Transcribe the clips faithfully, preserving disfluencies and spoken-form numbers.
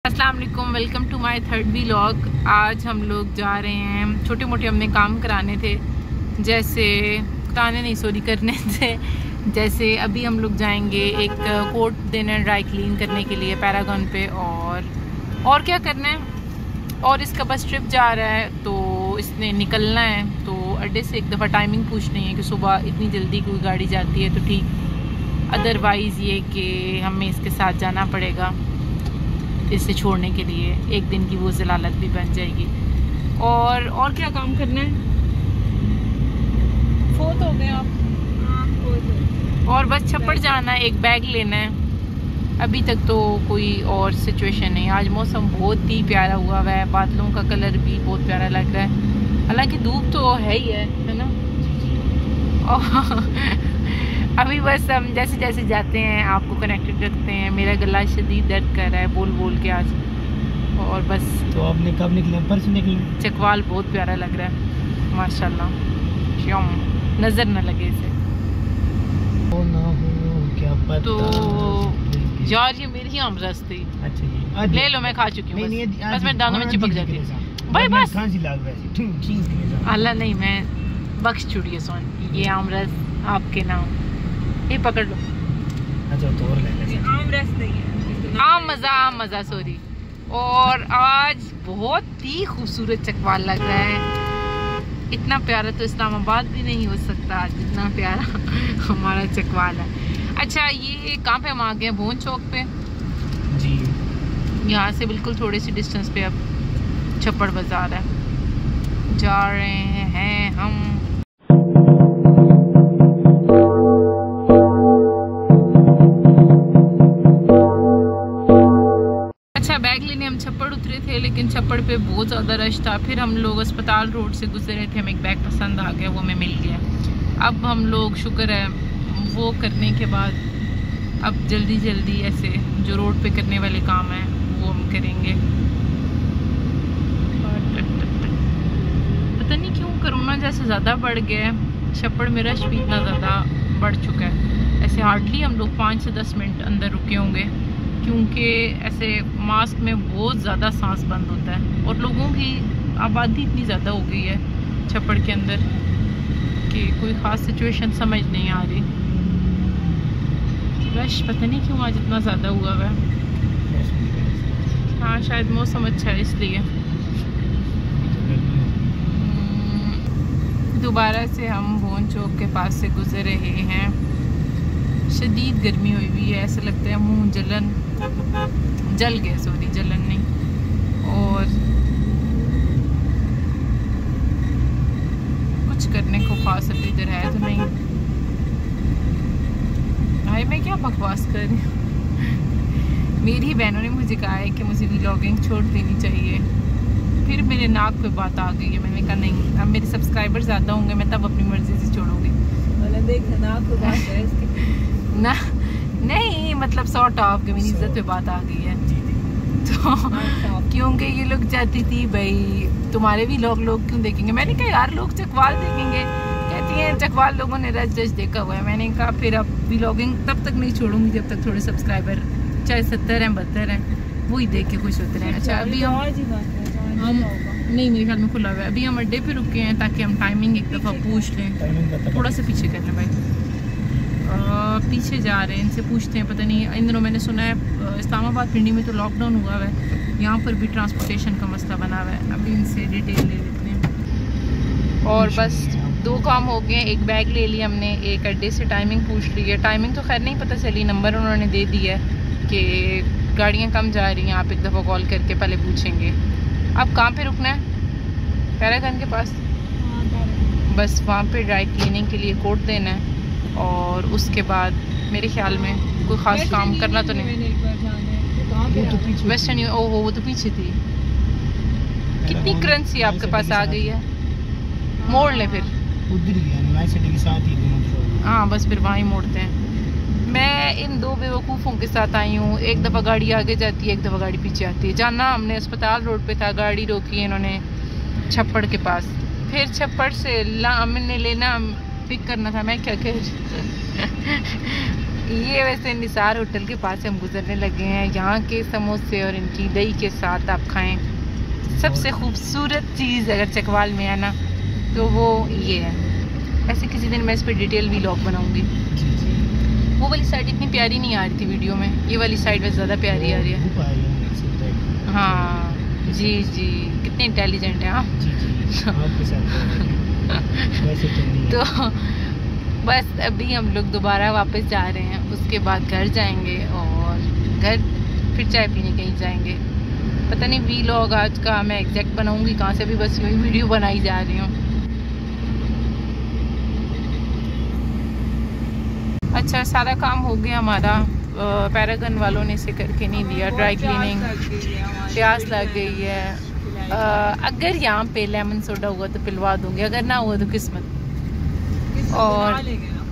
अस्सलाम वालेकुम, welcome to my third vlog. आज हम लोग जा रहे हैं, छोटे मोटे हमने काम कराने थे, जैसे कराने नहीं सॉरी करने थे। जैसे अभी हम लोग जाएंगे एक कोट देना ड्राई क्लीन करने के लिए पैरागॉन पे, और और क्या करना है। और इसका बस ट्रिप जा रहा है तो इसने निकलना है, तो अड्डे से एक दफ़ा टाइमिंग पूछनी है कि सुबह इतनी जल्दी कोई गाड़ी जाती है तो ठीक, अदरवाइज़ ये कि हमें इसके साथ जाना पड़ेगा इसे छोड़ने के लिए। एक दिन की वो जलालत भी बन जाएगी। और और क्या काम करना है, फोत हो गए आप। और बस छप्पड़ जाना है, एक बैग लेना है। अभी तक तो कोई और सिचुएशन नहीं। आज मौसम बहुत ही प्यारा हुआ हुआ है, बादलों का कलर भी बहुत प्यारा लग रहा है, हालांकि धूप तो है ही है है ना। अभी बस हम जैसे जैसे जाते हैं आपको कनेक्टेड रखते हैं। मेरा गला शदीद दर्द कर रहा है बोल बोल के आज। और बस तो आपने कब निकले? परसों निकले। चकवाल बहुत प्यारा लग रहा है माशाल्लाह, श्योम नज़र न लगे इसे ओ ना हो क्या पता। तो यार ये मेरी ही आमरस थी। अच्छा ले लो, मैं खा चुकी हूँ, बस, बस मेरे दांतों में चिपक जाती है भाई बस। अल्लाह नहीं, मैं बख्श चुड़ी है सोन, ये आमरस आपके नाम, ये पकड़ लो। अच्छा तो और ले ले। आमरस नहीं है, आम मज़ा आम मज़ा सॉरी। और आज बहुत ही खूबसूरत चकवाल लग रहा है, इतना प्यारा तो इस्लामाबाद भी नहीं हो सकता जितना प्यारा हमारा चकवाल है। अच्छा ये कहाँ पे हम आ गए? भोन चौक पे जी। यहाँ से बिल्कुल थोड़ी सी डिस्टेंस पे अब छप्पड़ बाज़ार है, जा रहे हैं हम। अच्छा बैग लेने हम छप्पड़ उतरे थे, लेकिन छप्पड़ पे बहुत ज़्यादा रश था। फिर हम लोग अस्पताल रोड से गुजरे थे, हमें एक बैग पसंद आ गया, वो हमें मिल गया। अब हम लोग शुक्र है वो करने के बाद अब जल्दी जल्दी ऐसे जो रोड पे करने वाले काम हैं वो हम करेंगे। पता नहीं क्यों कोरोना जैसे ज़्यादा बढ़ गया है, छप्पड़ में रश भी इतना ज़्यादा बढ़ चुका है। ऐसे हार्डली हम लोग पाँच से दस मिनट अंदर रुके होंगे, क्योंकि ऐसे मास्क में बहुत ज़्यादा सांस बंद होता है, और लोगों की आबादी इतनी ज़्यादा हो गई है छप्पड़ के अंदर कि कोई ख़ास सिचुएशन समझ नहीं आ रही। रश पता नहीं क्यों आज इतना ज़्यादा हुआ हुआ है। हाँ शायद मौसम अच्छा है इसलिए। दोबारा से हम भोन चौक के पास से गुजर रहे हैं। शदीद गर्मी हुई हुई है, ऐसा लगता है मुंह जलन जल गए सॉरी जलन नहीं। और कुछ करने को खास अभी इधर है तो नहीं। भाई मैं क्या बकवास कर रही हूँ। मेरी बहनों ने मुझे कहा है कि मुझे व्लॉगिंग छोड़ देनी चाहिए, फिर मेरे नाक पे बात आ गई है। मैंने कहा नहीं, अब मेरे सब्सक्राइबर ज़्यादा होंगे मैं तब अपनी मर्ज़ी से छोड़ूंगी। नाक पे बात है ना, नहीं मतलब सॉर्ट ऑफ के मेरी इज्जत पे बात आ गई है। तो क्योंकि ये लोग चाहती थी भाई तुम्हारे भी लोग लोग क्यों देखेंगे। मैंने कहा यार लोग चकवाल देखेंगे, कहती हैं चकवाल लोगों ने रज रज देखा हुआ है। मैंने कहा फिर अब व्लॉगिंग तब तक नहीं छोड़ूंगी जब तक थोड़े सब्सक्राइबर चाहे सत्तर हैं बहत्तर हैं वही देख के खुश होते हैं। अच्छा अभी हम हम नहीं मेरे ख्याल में खुला हुआ है। अभी हम अड्डे पे रुके हैं ताकि हम टाइमिंग एक दफ़ा पूछ लें। थोड़ा सा पीछे कर लें भाई, आ, पीछे जा रहे हैं, इनसे पूछते हैं। पता नहीं इन दिनों मैंने सुना है इस्लामाबाद पिंडी में तो लॉकडाउन हुआ हुआ है, यहाँ पर भी ट्रांसपोर्टेशन का मसला बना हुआ है। अभी इनसे डिटेल ले लेते हैं। और बस दो काम हो गए, एक बैग ले लिया हमने, एक अड्डे से टाइमिंग पूछ ली है। टाइमिंग तो खैर नहीं पता चली, नंबर उन्होंने दे दिया है कि गाड़ियाँ कम जा रही हैं, आप एक दफ़ा कॉल करके पहले पूछेंगे। अब कहाँ पे रुकना है? पैरागन के पास। बस वहाँ पे ड्राई क्लीनिंग के लिए कोट देना है, और उसके बाद मेरे ख्याल में कोई ख़ास काम करना तो नहीं। वेस्टर्न ओहो वो तो पीछे थी। कितनी करेंसी आपके पास आ गई है? मोड़ ले फिर उधर ही साथ ही। हाँ बस फिर वहाँ ही मोड़ते हैं। मैं इन दो बेवकूफ़ों के साथ आई हूँ, एक दफ़ा गाड़ी आगे जाती है एक दफ़ा गाड़ी पीछे आती है। जाना हमने अस्पताल रोड पे था, गाड़ी रोकी इन्होंने छप्पड़ के पास, फिर छप्पड़ से ला हमने लेना पिक करना था। मैं क्या कह ये वैसे निसार होटल के पास हम गुजरने लगे हैं। यहाँ के समोसे और इनकी दही के साथ आप खाएं, सबसे खूबसूरत चीज़ अगर चकवाल में आना तो वो ये है। ऐसे किसी दिन मैं इस पर डिटेल व्लॉग बनाऊंगी। वो वाली साइड इतनी प्यारी नहीं आ रही थी वीडियो में, ये वाली साइड में ज़्यादा प्यारी आ रही है। हाँ जी जी, कितने इंटेलिजेंट हैं आप। तो बस अभी हम लोग दोबारा वापस जा रहे हैं, उसके बाद घर जाएंगे और घर फिर चाय पीने कहीं जाएंगे। पता नहीं व्लॉग आज का मैं एग्जैक्ट बनाऊंगी कहाँ से, भी बस यही वीडियो बनाई जा रही हूँ। अच्छा, सारा काम हो गया हमारा। पैरागन वालों ने इसे करके नहीं दिया, ड्राई क्लीनिंग। प्यास लग गई है। आ, अगर यहाँ पे लेमन सोडा हुआ तो पिलवा दूंगी, अगर ना हुआ तो किस्मत। और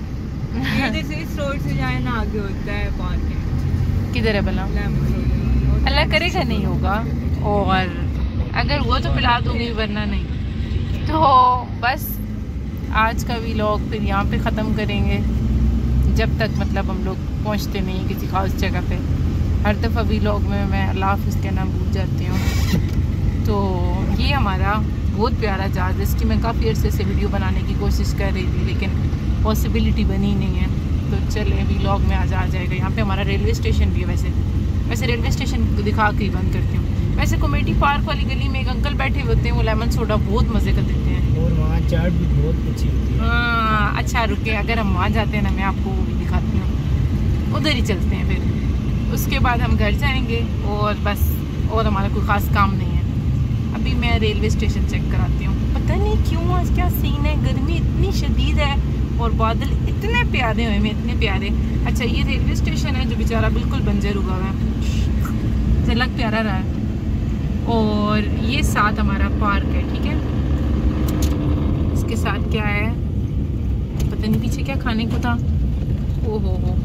से जाए ना आगे होता है पार्क, किधर है भला? अल्लाह करेगा नहीं होगा, और अगर हुआ तो पिला दूंगी वरना नहीं। तो बस आज का व्लॉग फिर यहाँ पे ख़त्म करेंगे, जब तक मतलब हम लोग पहुँचते नहीं किसी खास जगह पे। हर दफ़ा व्लॉग में मैं अल्लाह हाफ़िज़ कहना भूल जाती हूँ। तो ये हमारा बहुत प्यारा जहाज़, इसकी मैं काफ़ी अर्से से वीडियो बनाने की कोशिश कर रही थी लेकिन पॉसिबिलिटी बनी नहीं है। तो चले व्लॉग में आज आ जाएगा। यहाँ पे हमारा रेलवे स्टेशन भी है। वैसे वैसे रेलवे स्टेशन दिखा के ही बंद करती हूँ। वैसे कॉमेडी पार्क वाली गली में एक अंकल बैठे होते हैं, वो लेमन सोडा बहुत मज़े का देते हैं और वहाँ चाट भी बहुत अच्छी होती है। हाँ अच्छा, रुके, अगर हम वहाँ जाते हैं ना मैं आपको वो भी दिखाती हूँ। उधर ही चलते हैं, फिर उसके बाद हम घर जाएंगे और बस, और हमारा कोई ख़ास काम नहीं है। अभी मैं रेलवे स्टेशन चेक कराती हूँ। पता नहीं क्यों आज क्या सीन है, गर्मी इतनी शदीद है और बादल इतने प्यारे हुए हैं, इतने प्यारे। अच्छा, ये रेलवे स्टेशन है जो बेचारा बिल्कुल बंजर हुआ है, झलक प्यारा रहा है। और ये साथ हमारा पार्क है, ठीक है। इसके साथ क्या है पता नहीं, पीछे क्या खाने को था। ओ हो हो,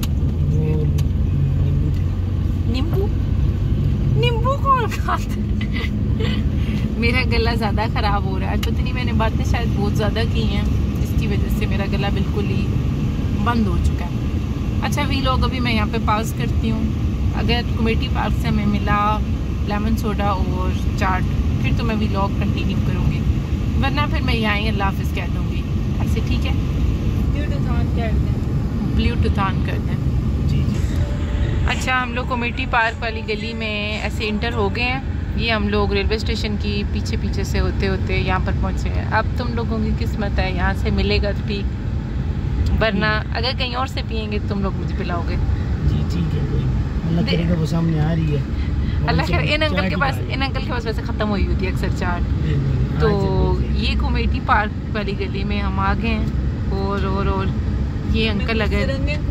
नींबू। नींबू कौन खाता है? मेरा गला ज़्यादा ख़राब हो रहा है आज, पता नहीं मैंने बातें शायद बहुत ज़्यादा की हैं, जिसकी वजह से मेरा गला बिल्कुल ही बंद हो चुका है। अच्छा, व्लॉग अभी मैं यहाँ पे पास करती हूँ। अगर कमेटी पार्क से हमें मिला लेमन सोडा और चाट, फिर तो मैं व्लॉग कंटिन्यू करूँगी, वरना फिर मैं यहाँ ही अल्लाह हाफ़िज़ कह दूँगी। ऐसे ठीक है, ब्लूटूथ ऑन कर दें, ब्लूटूथ ऑन कर दें। जी जी। अच्छा, हम लोग कमेटी पार्क वाली गली में ऐसे इंटर हो गए हैं। ये हम लोग रेलवे स्टेशन की पीछे पीछे से होते होते यहाँ पर पहुँचे हैं। अब तुम लोगों की किस्मत है, यहाँ से मिलेगा तो ठीक, वरना अगर कहीं और से पियेंगे तो तुम लोग मुझे पिलाओगे। जी ठीक है, कोई अल्लाह करेगा, वो सामने आ रही है। अल्लाह खैर, इन अंकल के पास इन अंकल के पास वैसे ख़त्म हुई होती है अक्सर चाट। तो ये कमेटी पार्क वाली गली में हम आ गए हैं। और और और ये अंकल अगर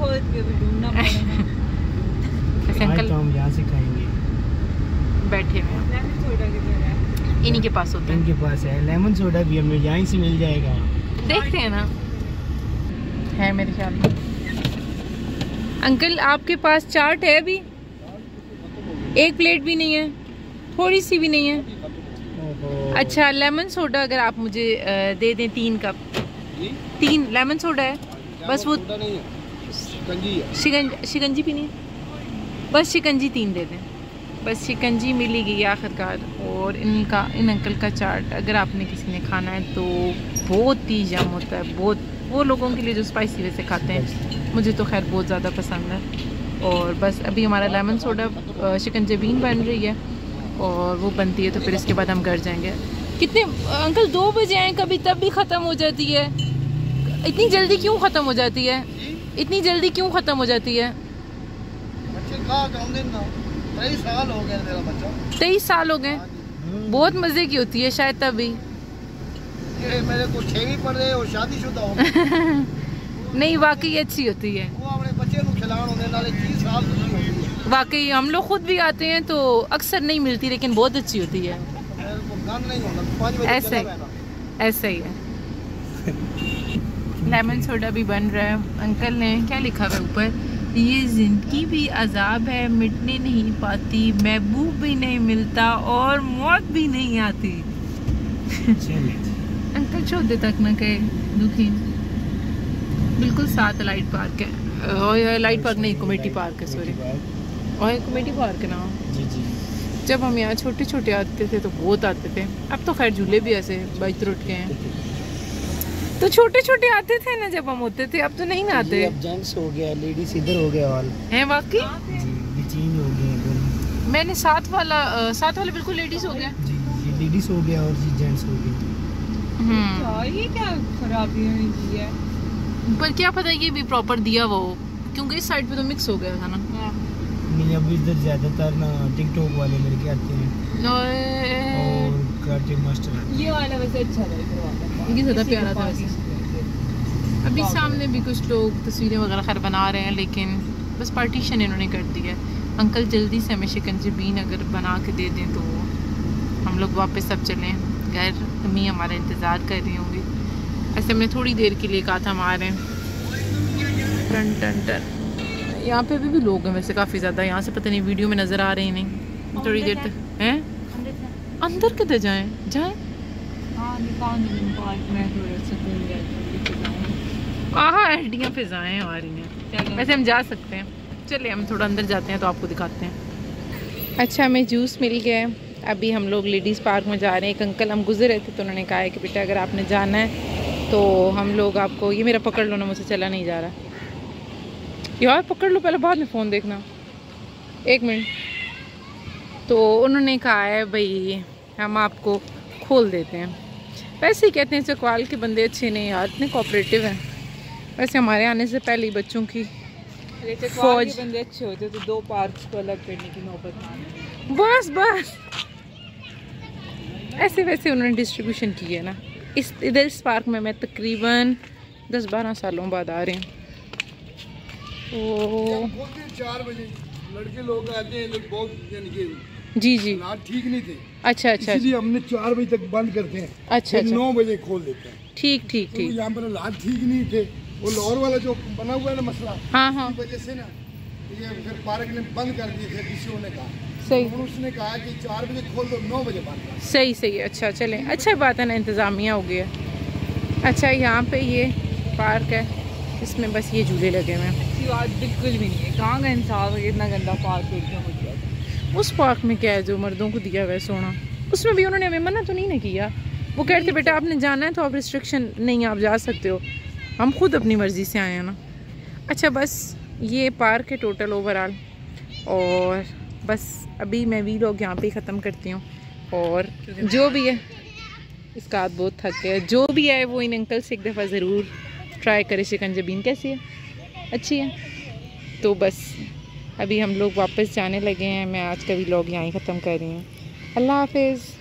ऐसे अंकल तो हम यहाँ से खाएंगे, बैठे हुए हैं, इन्हीं के पास होता है। इनके पास है लेमन सोडा भी, हमें यहीं से मिल जाएगा। देखते हैं ना, है मेरे ख्याल में। अंकल आपके पास चाट है अभी? एक प्लेट भी नहीं है, थोड़ी सी भी नहीं है। अच्छा, लेमन सोडा अगर आप मुझे दे दें तीन कप। तीन लेमन सोडा है बस, वो शिकंजी शिकंजी भी नहीं है, बस शिकंजी तीन दे दें, बस शिकंजी मिलेगी आखिरकार। और इनका इन अंकल का चाट अगर आपने किसी ने खाना है तो बहुत ही जम होता है, बहुत। वो लोगों के लिए जो स्पाइसी वैसे खाते हैं, मुझे तो खैर बहुत ज़्यादा पसंद है। और बस अभी हमारा लेमन सोडा शिकंजबीन बन रही है और वो बनती है तो फिर इसके बाद हम घर जाएंगे। कितने अंकल दो बजे आए, कभी तब भी ख़त्म हो जाती है। इतनी जल्दी क्यों ख़त्म हो जाती है? इतनी जल्दी क्यों ख़त्म हो जाती है? तेईस साल हो गए मेरा बच्चा। तेईस साल हो गए, बहुत मज़े की होती है शायद तभी। ये मेरे को छेवी पड़ रहे और शादीशुदा हो गए। नहीं, वाकई अच्छी होती है। वो अपने बच्चे को खिलाने होने वाले तीस साल की होती है। वाकई हम लोग खुद भी आते हैं तो अक्सर नहीं मिलती, लेकिन बहुत अच्छी होती है। मेरे को गंद नहीं होता, पाँच बजे ऐसे ही ऐसे ही है। लेमन सोडा भी बन रहा है। अंकल ने क्या लिखा हुआ है ऊपर? ये जिंदगी भी अजाब है, मिटने नहीं पाती, महबूब भी नहीं मिलता और मौत भी नहीं आती। अंकल छोटे तक न कहे दुखी। बिल्कुल साथ लाइट पार्क है। और लाइट पार्क नहीं, कमेटी पार्क है, सॉरी, और कमेटी पार्क है ना। जी जी। जब हम यहाँ छोटे छोटे आते थे तो बहुत आते थे, अब तो खैर झूले भी ऐसे बाइक रोड के हैं, तो छोटे छोटे आते थे ना जब हम होते थे, अब तो नहीं ना आते। अब जेंट्स हो गया, लेडीज इधर हो गया हॉल हैं वाकई। जी, ये चेंज हो गया इधर। मैंने साथ वाला अ, साथ वाला बिल्कुल लेडीज हो गया जी, ये लेडीज हो गया और ये जेंट्स हो गया। हम्म, क्या ये क्या खराबी हुई की है? पर क्या पता ये भी प्रॉपर दिया वो, क्योंकि इस साइड पे तो मिक्स हो गया था ना। नहीं, अब इधर ज्यादातर ना टिकटॉक वाले लड़के आते हैं और कराटे मास्टर आते हैं। ये वाला वैसे अच्छा लग रहा है, ये ज़्यादा प्यारा था वैसे। अभी सामने भी कुछ लोग तस्वीरें वगैरह खैर बना रहे हैं, लेकिन बस पार्टीशन इन्होंने कर दिया है। अंकल जल्दी से हमें शिकंजबीन अगर बना के दे दें तो हम लोग वापस सब चलें घर। अम्मी हमारा इंतज़ार कर रही होंगी। ऐसे हमने थोड़ी देर के लिए कहा था हम आ रहे हैं। टन टन टन। यहाँ पे भी, भी लोग हैं वैसे काफ़ी ज़्यादा। यहाँ से पता नहीं वीडियो में नज़र आ रहे ही नहीं। थोड़ी देर तक हैं अंदर किधर जाएं जाएं हाँ हड्डियाँ फिजाएँ आ रही हैं, वैसे हम जा सकते हैं। चलिए हम थोड़ा अंदर जाते हैं तो आपको दिखाते हैं। अच्छा हमें जूस मिल गया है। अभी हम लोग लेडीज़ पार्क में जा रहे हैं। एक अंकल हम गुजरे थे तो उन्होंने कहा है कि बेटा अगर आपने जाना है तो हम लोग आपको, ये मेरा पकड़ लो ना, मुझसे चला नहीं जा रहा यार, पकड़ लो पहले, बाद में फ़ोन देखना, एक मिनट। तो उन्होंने कहा है भाई हम आपको खोल देते हैं। वैसे ही कहते हैं चकवाल के बंदे अच्छे नहीं यार, इतने कोऑपरेटिव हैं। वैसे हमारे आने से पहले ही बच्चों की फौज बंदे अच्छे होते तो दो पार्क्स को अलग करने की नौबत नहीं। बस बस ऐसे वैसे उन्होंने डिस्ट्रीब्यूशन की है ना। इस इधर इस पार्क में मैं तकरीबन दस बारह सालों बाद आ रही हूँ। तो चार बजे लड़के लोग आते हैं, लोग बहुत यानी कि जी जी हालात ठीक नहीं थे, अच्छा अच्छा इसलिए हमने चार बजे तक बंद करते हैं, अच्छा अच्छा नौ बजे खोल देते हैं। ठीक ठीक तो ठीक। यहाँ पर हालात ठीक नहीं थे, वो लाहौर वाला जो बना हुआ है ना मसला, हाँ हाँ इसी वजह से ना ये फिर पार्क ने बंद कर दिए थे किसी ने कहा। सही तो उसने कहा कि चार बजे खोल दो, नौ बजे बंद कर। सही सही है। अच्छा चलें, अच्छा बात है ना, इंतज़ामिया हो गया। अच्छा यहाँ पे ये पार्क है, इसमें बस ये झूले लगे हुए हैं। अच्छी बात बिल्कुल भी नहीं है, कहाँ का इंसाफ है, इतना गंदा पार्क एकदम हो गया। उस पार्क में क्या है जो मर्दों को दिया हुआ है सोना, उसमें भी उन्होंने हमें मना तो नहीं ना किया। वो कह रहे थे बेटा आपने जाना है तो आप रिस्ट्रिक्शन नहीं, आप जा सकते हो, हम खुद अपनी मर्ज़ी से आए हैं ना। अच्छा बस ये पार्क है टोटल ओवरऑल, और बस अभी मैं वी लोग यहाँ पे ही ख़त्म करती हूँ। और जो भी है, इसका हाथ बहुत थक गया, जो भी है वो इन अंकल से एक दफ़ा ज़रूर ट्राई करे शिकंजबीन कैसी है, अच्छी है। तो बस अभी हम लोग वापस जाने लगे हैं। मैं आज का व्लॉग यहाँ ही ख़त्म कर रही हूँ। अल्लाह हाफिज़।